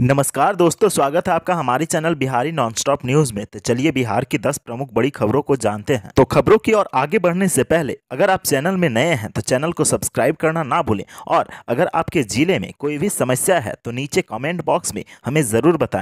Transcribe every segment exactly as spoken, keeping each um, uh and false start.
नमस्कार दोस्तों, स्वागत है आपका हमारे चैनल बिहारी नॉनस्टॉप न्यूज में। तो चलिए बिहार की दस प्रमुख बड़ी खबरों को जानते हैं। तो खबरों की ओर आगे बढ़ने से पहले अगर आप चैनल में नए हैं तो चैनल को सब्सक्राइब करना ना भूलें, और अगर आपके जिले में कोई भी समस्या है तो नीचे कमेंट बॉक्स में हमें जरूर बताएं।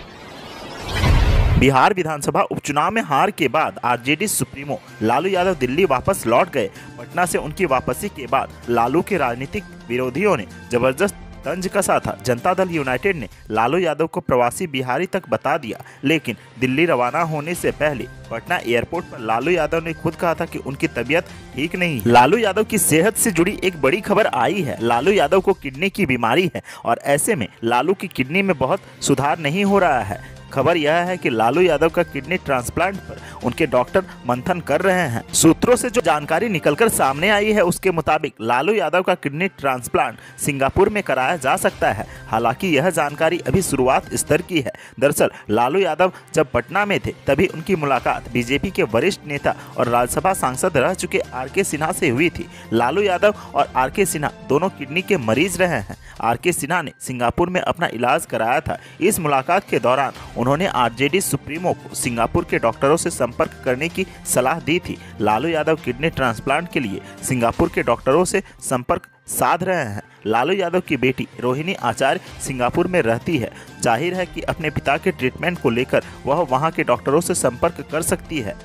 बिहार विधानसभा उपचुनाव में हार के बाद आरजेडी सुप्रीमो लालू यादव दिल्ली वापस लौट गए। पटना से उनकी वापसी के बाद लालू के राजनीतिक विरोधियों ने जबरदस्त तंज कसा था। जनता दल यूनाइटेड ने लालू यादव को प्रवासी बिहारी तक बता दिया, लेकिन दिल्ली रवाना होने से पहले पटना एयरपोर्ट पर लालू यादव ने खुद कहा था कि उनकी तबीयत ठीक नहीं है। लालू यादव की सेहत से जुड़ी एक बड़ी खबर आई है। लालू यादव को किडनी की बीमारी है और ऐसे में लालू की किडनी में बहुत सुधार नहीं हो रहा है। खबर यह है कि लालू यादव का किडनी ट्रांसप्लांट पर उनके डॉक्टर मंथन कर रहे हैं। सूत्रों से जो जानकारी निकलकर सामने आई है उसके मुताबिक लालू यादव का किडनी ट्रांसप्लांट सिंगापुर में कराया जा सकता है। हालांकि यह जानकारी अभी शुरुआत स्तर की है। दरअसल लालू यादव जब पटना में थे तभी उनकी मुलाकात बीजेपी के वरिष्ठ नेता और राज्यसभा सांसद रह चुके आर के सिन्हा से हुई थी। लालू यादव और आर के सिन्हा दोनों किडनी के मरीज रहे हैं। आर के सिन्हा ने सिंगापुर में अपना इलाज कराया था। इस मुलाकात के दौरान उन्होंने आरजेडी सुप्रीमो को सिंगापुर के डॉक्टरों से संपर्क करने की सलाह दी थी। लालू यादव किडनी ट्रांसप्लांट के लिए सिंगापुर के डॉक्टरों से संपर्क साध रहे हैं। लालू यादव की बेटी रोहिणी आचार्य सिंगापुर में रहती है। जाहिर है कि अपने पिता के ट्रीटमेंट को लेकर वह वहां के डॉक्टरों से संपर्क कर सकती है।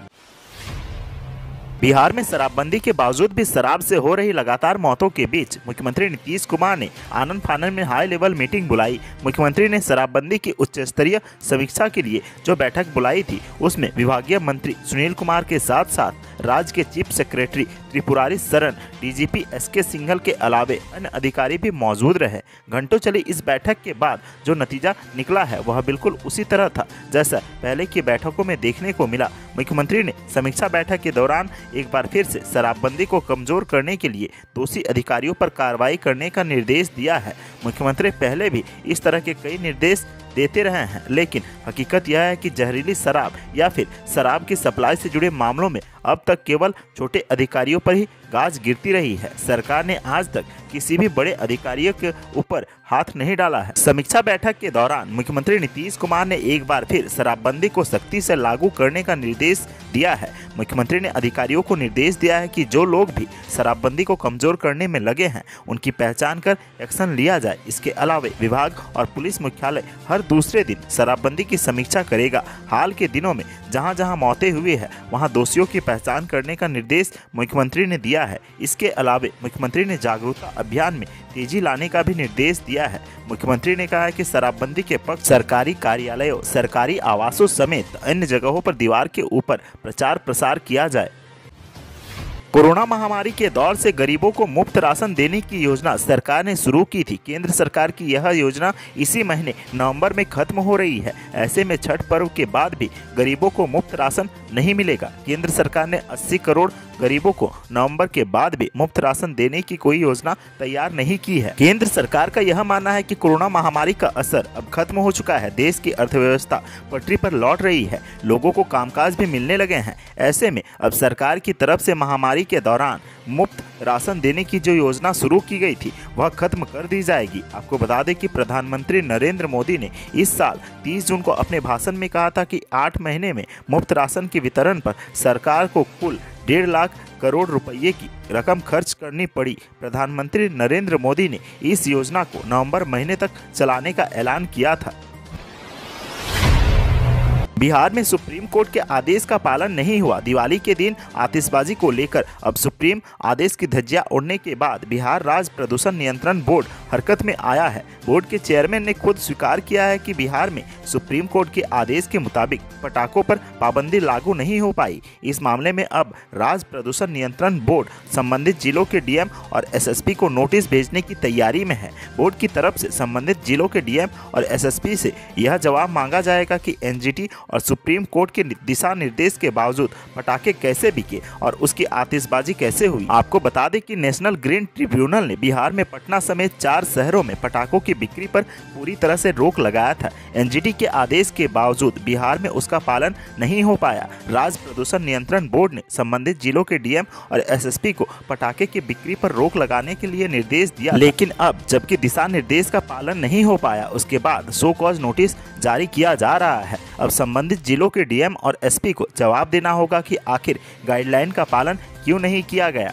बिहार में शराबबंदी के बावजूद भी शराब से हो रही लगातार मौतों के बीच मुख्यमंत्री नीतीश कुमार ने आनंद फानन में हाई लेवल मीटिंग बुलाई। मुख्यमंत्री ने शराबबंदी की उच्च स्तरीय समीक्षा के लिए जो बैठक बुलाई थी उसमें विभागीय मंत्री सुनील कुमार के साथ साथ राज्य के chief secretary Tripurari Sharan, DGP S के सिंघल के अलावे अन्य अधिकारी भी मौजूद रहे। घंटों चली इस बैठक के बाद जो नतीजा निकला है वह बिल्कुल उसी तरह था जैसा पहले की बैठकों में देखने को मिला। मुख्यमंत्री ने समीक्षा बैठक के दौरान एक बार फिर से शराबबंदी को कमजोर करने के लिए दोषी अधिकारियों पर कार्रवाई करने का निर्देश दिया है। मुख्यमंत्री पहले भी इस तरह के कई निर्देश देते रहे हैं, लेकिन हकीकत यह है कि जहरीली शराब या फिर शराब की सप्लाई से जुड़े मामलों में अब तक केवल छोटे अधिकारियों पर ही गाज गिरती रही है। सरकार ने आज तक किसी भी बड़े अधिकारियों के ऊपर हाथ नहीं डाला है। समीक्षा बैठक के दौरान मुख्यमंत्री नीतीश कुमार ने एक बार फिर शराबबंदी को सख्ती से लागू करने का निर्देश दिया है। मुख्यमंत्री ने अधिकारियों को निर्देश दिया है कि जो लोग भी शराबबंदी को कमजोर करने में लगे हैं उनकी पहचान कर एक्शन लिया जाए। इसके अलावा विभाग और पुलिस मुख्यालय हर दूसरे दिन शराबबंदी की समीक्षा करेगा। हाल के दिनों में जहां जहां मौतें हुई है वहां दोषियों की पहचान करने का निर्देश मुख्यमंत्री ने दिया है। इसके अलावा मुख्यमंत्री ने जागरूकता अभियान में तेजी लाने का भी निर्देश दिया है। मुख्यमंत्री ने कहा है कि शराबबंदी के पक्ष सरकारी कार्यालयों, सरकारी आवासों समेत अन्य जगहों पर दीवार के ऊपर प्रचार प्रसार किया जाए। कोरोना महामारी के दौर से गरीबों को मुफ्त राशन देने की योजना सरकार ने शुरू की थी। केंद्र सरकार की यह योजना इसी महीने नवंबर में खत्म हो रही है। ऐसे में छठ पर्व के बाद भी गरीबों को मुफ्त राशन नहीं मिलेगा। केंद्र सरकार ने अस्सी करोड़ गरीबों को नवंबर के बाद भी मुफ्त राशन देने की कोई योजना तैयार नहीं की है। केंद्र सरकार का यह मानना है कि कोरोना महामारी का असर अब खत्म हो चुका है। देश की अर्थव्यवस्था पटरी पर लौट रही है, लोगों को कामकाज भी मिलने लगे हैं। ऐसे में अब सरकार की तरफ से महामारी के दौरान मुफ्त राशन देने की जो योजना शुरू की गई थी वह खत्म कर दी जाएगी। आपको बता दें कि प्रधानमंत्री नरेंद्र मोदी ने इस साल तीस जून को अपने भाषण में कहा था कि आठ महीने में मुफ्त राशन के वितरण पर सरकार को कुल डेढ़ लाख करोड़ रुपए की रकम खर्च करनी पड़ी। प्रधानमंत्री नरेंद्र मोदी ने इस योजना को नवंबर महीने तक चलाने का ऐलान किया था। बिहार में सुप्रीम कोर्ट के आदेश का पालन नहीं हुआ। दिवाली के दिन आतिशबाजी को लेकर अब सुप्रीम आदेश की धज्जियां उड़ने के बाद बिहार राज्य प्रदूषण नियंत्रण बोर्ड हरकत में आया है। बोर्ड के चेयरमैन ने खुद स्वीकार किया है कि बिहार में सुप्रीम कोर्ट के आदेश के मुताबिक पटाखों पर पाबंदी लागू नहीं हो पाई। इस मामले में अब राज्य प्रदूषण नियंत्रण बोर्ड संबंधित जिलों के डीएम और एसएसपी को नोटिस भेजने की तैयारी में है। बोर्ड की तरफ से संबंधित जिलों के डीएम और एसएसपी से यह जवाब मांगा जाएगा कि एनजीटी और सुप्रीम कोर्ट के दिशा निर्देश के बावजूद पटाखे कैसे बिके और उसकी आतिशबाजी कैसे हुई। आपको बता दें कि नेशनल ग्रीन ट्रिब्यूनल ने बिहार में पटना समेत चार शहरों में पटाखों की बिक्री पर पूरी तरह से रोक लगाया था। एनजीटी के आदेश के बावजूद बिहार में उसका पालन नहीं हो पाया। राज्य प्रदूषण नियंत्रण बोर्ड ने संबंधित जिलों के डीएम और एसएसपी को पटाखे की बिक्री पर रोक लगाने के लिए निर्देश दिया, लेकिन अब जबकि दिशा निर्देश का पालन नहीं हो पाया, उसके बाद शो कॉज नोटिस जारी किया जा रहा है। अब संबंधित जिलों के डीएम और एसपी को जवाब देना होगा कि आखिर गाइडलाइन का पालन क्यों नहीं किया गया।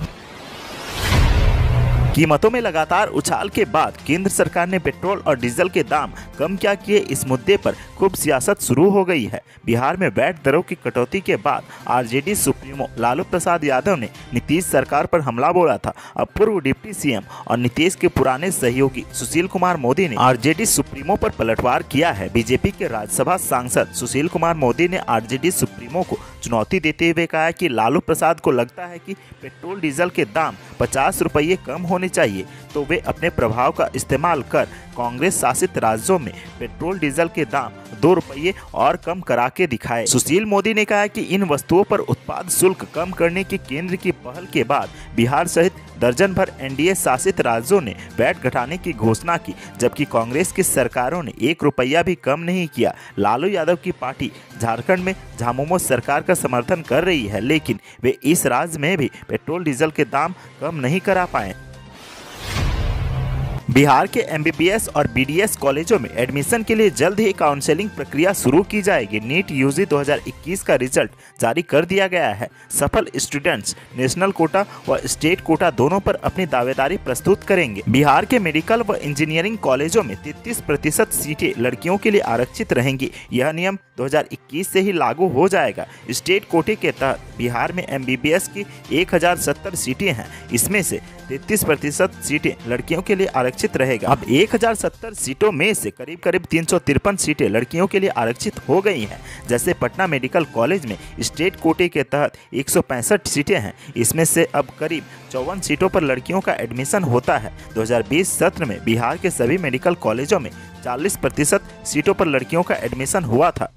कीमतों में लगातार उछाल के बाद केंद्र सरकार ने पेट्रोल और डीजल के दाम कम क्या किए, इस मुद्दे पर खूब सियासत शुरू हो गई है। बिहार में वैट दरों की कटौती के बाद आरजेडी सुप्रीमो लालू प्रसाद यादव ने नीतीश सरकार पर हमला बोला था। अब पूर्व डिप्टी सीएम और नीतीश के पुराने सहयोगी सुशील कुमार मोदी ने आरजेडी सुप्रीमो पर पलटवार किया है। बीजेपी के राज्यसभा सांसद सुशील कुमार मोदी ने आरजेडी सुप्रीमो को चुनौती देते हुए कहा कि लालू प्रसाद को लगता है कि पेट्रोल डीजल के दाम पचास रुपये कम होने चाहिए, तो वे अपने प्रभाव का इस्तेमाल कर कांग्रेस शासित राज्यों में पेट्रोल डीजल के दाम दो रुपये और कम करा के दिखाए। सुशील मोदी ने कहा कि इन वस्तुओं पर उत्पाद शुल्क कम करने की केंद्र की पहल के बाद बिहार सहित दर्जन भर एनडीए शासित राज्यों ने वैट घटाने की घोषणा की, जबकि कांग्रेस की सरकारों ने एक रुपया भी कम नहीं किया। लालू यादव की पार्टी झारखंड में झामुमो सरकार का समर्थन कर रही है, लेकिन वे इस राज्य में भी पेट्रोल डीजल के दाम कम नहीं करा पाए। बिहार के एमबीबीएस और बीडीएस कॉलेजों में एडमिशन के लिए जल्द ही काउंसलिंग प्रक्रिया शुरू की जाएगी। नीट यूजी दो हज़ार इक्कीस का रिजल्ट जारी कर दिया गया है। सफल स्टूडेंट्स नेशनल कोटा व स्टेट कोटा दोनों पर अपनी दावेदारी प्रस्तुत करेंगे। बिहार के मेडिकल व इंजीनियरिंग कॉलेजों में तैंतीस प्रतिशत सीटें लड़कियों के लिए आरक्षित रहेंगी। यह नियम दो हज़ार इक्कीस से ही लागू हो जाएगा। स्टेट कोटे के तहत बिहार में एमबीबीएस की एक हजार सत्तर सीटें हैं, इसमें से तैंतीस प्रतिशत सीटें लड़कियों के लिए आरक्षित रहेगा। अब एक हजार सत्तर सीटों में से करीब करीब तीन सौ तिरपन सीटें लड़कियों के लिए आरक्षित हो गई हैं। जैसे पटना मेडिकल कॉलेज में स्टेट कोटे के तहत एक सौ पैंसठ सीटें हैं, इसमें से अब करीब चौवन सीटों पर लड़कियों का एडमिशन होता है। दो हज़ार बीस सत्र में बिहार के सभी मेडिकल कॉलेजों में चालीस प्रतिशत सीटों पर लड़कियों का एडमिशन हुआ था।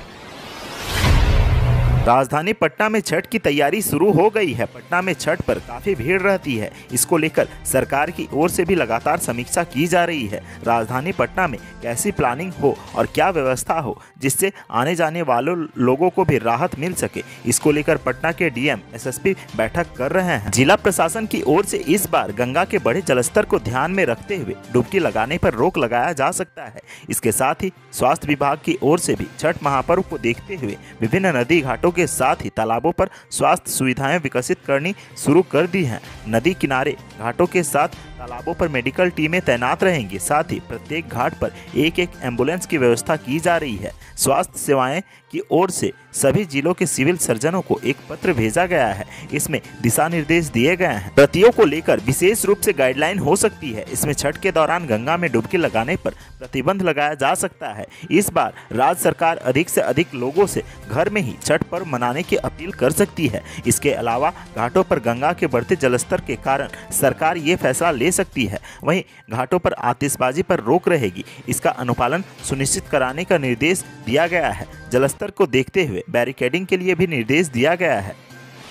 राजधानी पटना में छठ की तैयारी शुरू हो गई है। पटना में छठ पर काफी भीड़ रहती है, इसको लेकर सरकार की ओर से भी लगातार समीक्षा की जा रही है। राजधानी पटना में कैसी प्लानिंग हो और क्या व्यवस्था हो जिससे आने जाने वालों लोगों को भी राहत मिल सके, इसको लेकर पटना के डीएम एसएसपी बैठक कर रहे हैं। जिला प्रशासन की ओर से इस बार गंगा के बढ़े जलस्तर को ध्यान में रखते हुए डुबकी लगाने पर रोक लगाया जा सकता है। इसके साथ ही स्वास्थ्य विभाग की ओर से भी छठ महापर्व को देखते हुए विभिन्न नदी घाटों के साथ ही तालाबों पर स्वास्थ्य सुविधाएं विकसित करनी शुरू कर दी हैं। नदी किनारे घाटों के साथ तालाबों पर मेडिकल टीमें तैनात रहेंगी। साथ ही प्रत्येक घाट पर एक एक एम्बुलेंस की व्यवस्था की जा रही है। स्वास्थ्य सेवाएं की ओर से सभी जिलों के सिविल सर्जनों को एक पत्र भेजा गया है। इसमें दिशा निर्देश दिए गए हैं। व्रतियों को लेकर विशेष रूप से गाइडलाइन हो सकती है। इसमें छठ के दौरान गंगा में डुबकी लगाने पर प्रतिबंध लगाया जा सकता है। इस बार राज्य सरकार अधिक से अधिक लोगों से घर में ही छठ पर्व मनाने की अपील कर सकती है। इसके अलावा घाटों पर गंगा के बढ़ते जलस्तर के कारण सरकार ये फैसला ले सकती है। वहीं घाटों पर आतिशबाजी पर रोक रहेगी। इसका अनुपालन सुनिश्चित कराने का निर्देश दिया गया है। जलस्तर को देखते हुए बैरिकेडिंग के लिए भी निर्देश दिया गया है।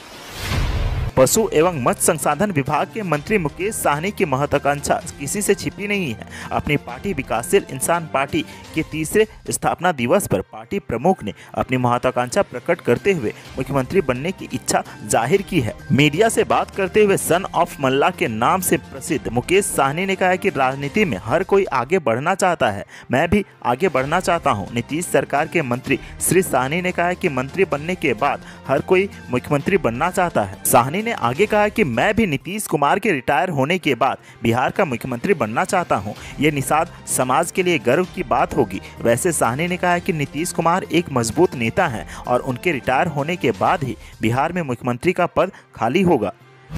पशु एवं मत्स्य संसाधन विभाग के मंत्री मुकेश साहनी की महत्वाकांक्षा किसी से छिपी नहीं है। अपनी पार्टी विकासशील इंसान पार्टी के तीसरे स्थापना दिवस पर पार्टी प्रमुख ने अपनी महत्वाकांक्षा प्रकट करते हुए मुख्यमंत्री बनने की इच्छा जाहिर की है। मीडिया से बात करते हुए सन ऑफ मल्ला के नाम से प्रसिद्ध मुकेश साहनी ने कहा कि राजनीति में हर कोई आगे बढ़ना चाहता है, मैं भी आगे बढ़ना चाहता हूँ। नीतीश सरकार के मंत्री श्री साहनी ने कहा कि मंत्री बनने के बाद हर कोई मुख्यमंत्री बनना चाहता है। साहनी ने आगे कहा कि मैं भी नीतीश कुमार के रिटायर होने के बाद बिहार का मुख्यमंत्री बनना चाहता हूं। ये निषाद समाज के लिए गर्व की बात होगी। वैसे साहनी ने कहा कि नीतीश कुमार एक मजबूत नेता हैं और उनके रिटायर होने के बाद ही बिहार में मुख्यमंत्री का पद खाली होगा।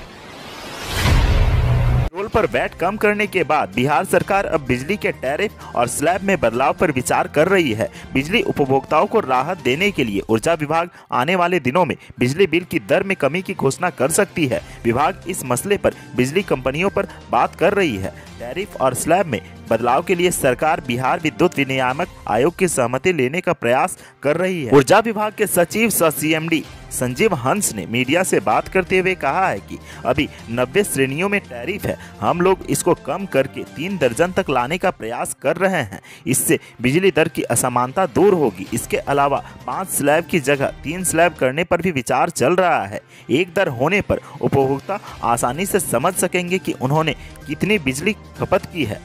पेट्रोल पर वैट कम करने के बाद बिहार सरकार अब बिजली के टैरिफ और स्लैब में बदलाव पर विचार कर रही है। बिजली उपभोक्ताओं को राहत देने के लिए ऊर्जा विभाग आने वाले दिनों में बिजली बिल की दर में कमी की घोषणा कर सकती है। विभाग इस मसले पर बिजली कंपनियों पर बात कर रही है। टैरिफ और स्लैब में बदलाव के लिए सरकार बिहार विद्युत विनियामक आयोग की सहमति लेने का प्रयास कर रही है। ऊर्जा विभाग के सचिव सह सीएमडी संजीव हंस ने मीडिया से बात करते हुए कहा है कि अभी नब्बे श्रेणियों में टैरिफ है, हम लोग इसको कम करके तीन दर्जन तक लाने का प्रयास कर रहे हैं। इससे बिजली दर की असमानता दूर होगी। इसके अलावा पाँच स्लैब की जगह तीन स्लैब करने पर भी विचार चल रहा है। एक दर होने पर उपभोक्ता आसानी से समझ सकेंगे कि उन्होंने कितनी बिजली खपत की है।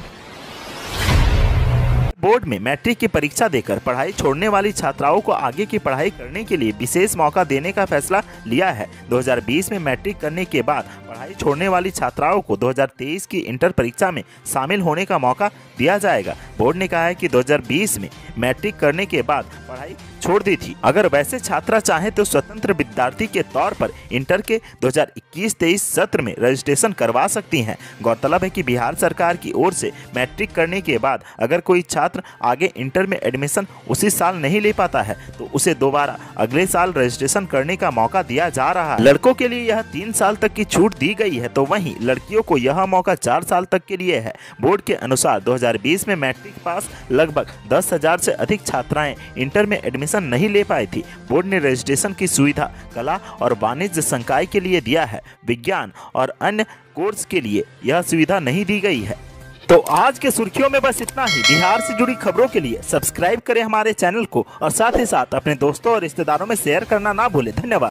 बोर्ड में मैट्रिक की परीक्षा देकर पढ़ाई छोड़ने वाली छात्राओं को आगे की पढ़ाई करने के लिए विशेष मौका देने का फैसला लिया है। दो हज़ार बीस में मैट्रिक करने के बाद पढ़ाई छोड़ने वाली छात्राओं को दो हज़ार तेईस की इंटर परीक्षा में शामिल होने का मौका दिया जाएगा। बोर्ड ने कहा है कि दो हज़ार बीस में मैट्रिक करने के बाद पढ़ाई छोड़ दी थी, अगर वैसे छात्रा चाहे तो स्वतंत्र विद्यार्थी के तौर पर इंटर के दो हज़ार इक्कीस तेईस सत्र में रजिस्ट्रेशन करवा सकती हैं। गौरतलब है कि बिहार सरकार की ओर से मैट्रिक करने के बाद अगर कोई छात्र आगे इंटर में एडमिशन उसी साल नहीं ले पाता है तो उसे दोबारा अगले साल रजिस्ट्रेशन करने का मौका दिया जा रहा है। लड़कों के लिए यह तीन साल तक की छूट दी गई है, तो वहीं लड़कियों को यह मौका चार साल तक के लिए है। बोर्ड के अनुसार दो हज़ार बीस में मैट्रिक पास लगभग दस हजार से अधिक छात्राएं इंटर में एडमिशन नहीं ले पाई थी। बोर्ड ने रजिस्ट्रेशन की सुविधा कला और वाणिज्य संकाय के लिए दिया है। विज्ञान और अन्य कोर्स के लिए यह सुविधा नहीं दी गई है। तो आज के सुर्खियों में बस इतना ही। बिहार से जुड़ी खबरों के लिए सब्सक्राइब करें हमारे चैनल को और साथ ही साथ अपने दोस्तों और रिश्तेदारों में शेयर करना ना भूलें। धन्यवाद।